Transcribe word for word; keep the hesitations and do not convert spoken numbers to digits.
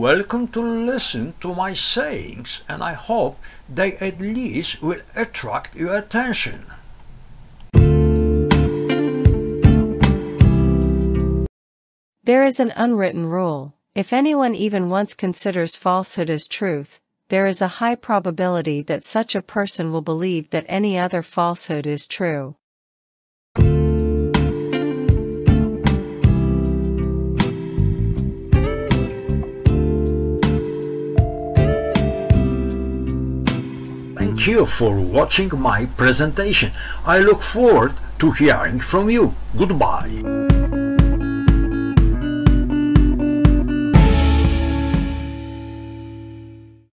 welcome to listen to my sayings, and I hope they at least will attract your attention. There is an unwritten rule: if anyone even once considers falsehood as truth, there is a high probability that such a person will believe that any other falsehood is true. Thank you for watching my presentation. I look forward to hearing from you. Goodbye.